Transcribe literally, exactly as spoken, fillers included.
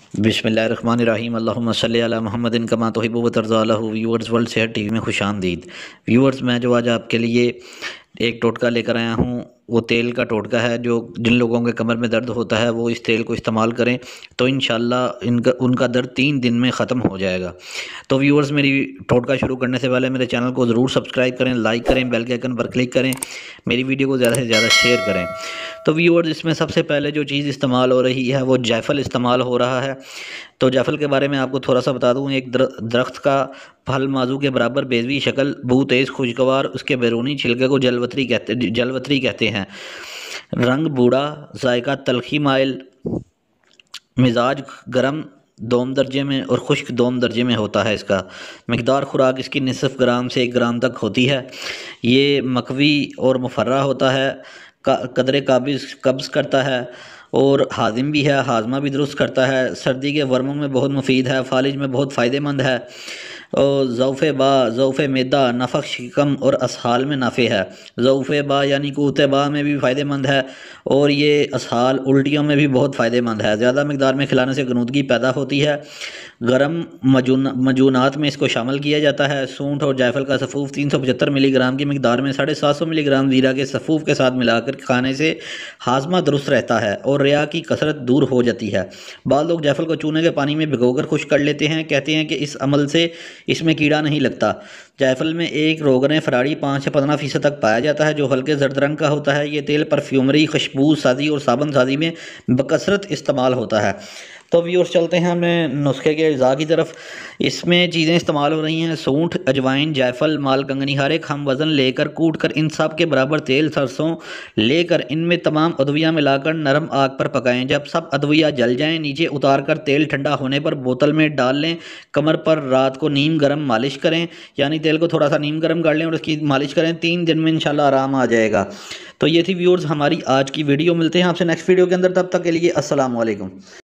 बिस्मिल्लाहिर्रहमानिर्रहीम अल्लाहुम्मा सल्लि अला मुहम्मदिन कमा तुहिब्बु व तर्ज़ा लहू। व्यूअर्स, वर्ल्ड सेहत टीवी में खुशामदीद। व्यूअर्स, मैं जो आज आपके लिए एक टोटका लेकर आया हूँ, वो तेल का टोटका है। जो जिन लोगों के कमर में दर्द होता है वो इस तेल को इस्तेमाल करें तो इंशाल्लाह इनका उनका दर्द तीन दिन में ख़त्म हो जाएगा। तो व्यूअर्स, मेरी टोटका शुरू करने से पहले मेरे चैनल को ज़रूर सब्सक्राइब करें, लाइक करें, बेल के आइकन पर क्लिक करें, मेरी वीडियो को ज़्यादा से ज़्यादा शेयर करें। तो व्यूअर्स, इसमें सबसे पहले जो चीज़ इस्तेमाल हो रही है वो जायफल इस्तेमाल हो रहा है। तो जायफल के बारे में आपको थोड़ा सा बता दूं। एक दरख्त का फल माजू के बराबर, बेजवी शक्ल, बू तेज़, खुशगवार, उसके बैरूनी छिलके को जलवतरी कहते जलवतरी कहते हैं। रंग बूढ़ा, जायका तलखी माइल, मिजाज गरम दोम दर्जे में और खुश्क दोम दर्जे में होता है। इसका मकदार खुराक इसकी निसफ ग्राम से एक ग्राम तक होती है। ये मकवी और मुफर्रा होता है, कदरे काबिज कब्ज़ करता है और हाजिम भी है, हाजमा भी दुरुस्त करता है। सर्दी के वर्मों में बहुत मुफीद है, फालिज में बहुत फ़ायदेमंद है। और ज़ौफ़े बा, ज़ौफ़े मैदा, नफ़क शिकम और असहाल में नाफ़े है। ज़ौफ़े बा यानी कूते बा में भी फ़ायदेमंद है और ये असहाल उल्टियों में भी बहुत फ़ायदेमंद है। ज़्यादा मकदार में खिलाने से गनुदगी पैदा होती है। गरम मजून मजूनात में इसको शामिल किया जाता है। सूंठ और जायफल का सफ़ूफ तीन सौ पचहत्तर मिलीग्राम की मकदार में साढ़े सात सौ मिलीग्राम ज़ीरा के सफ़ूफ के साथ मिलाकर खाने से हाजमा दुरुस्त रहता है और रिया की कसरत दूर हो जाती है। बाद लोग जायफल को चूने के पानी में भिगोकर खुश्क कर लेते हैं। कहते हैं कि इस अमल से इसमें कीड़ा नहीं लगता। जायफल में एक रोगन फराड़ी पाँच से पंद्रह फीसद तक पाया जाता है, जो हल्के जर्द रंग का होता है। ये तेल परफ्यूमरी, खुशबू साजी और साबुन साजी में बकसरत इस्तेमाल होता है। तो व्यूअर्स, चलते हैं हमें नुस्खे के अज़ा की तरफ। इसमें चीज़ें इस्तेमाल हो रही हैं: सूंठ, अजवाइन, जायफल, मालकंगनी, हर एक हम वज़न लेकर कूट कर इन सब के बराबर तेल सरसों लेकर इनमें तमाम अदवियाँ मिलाकर नरम आग पर पकाएं। जब सब अदवियाँ जल जाएं, नीचे उतार कर तेल ठंडा होने पर बोतल में डाल लें। कमर पर रात को नीम गर्म मालिश करें, यानी तेल को थोड़ा सा नीम गर्म कर लें और उसकी मालिश करें। तीन दिन में इंशाल्लाह आराम आ जाएगा। तो ये थी व्यूअर्स हमारी आज की वीडियो। मिलते हैं आपसे नेक्स्ट वीडियो के अंदर, तब तक के लिए अस्सलाम वालेकुम।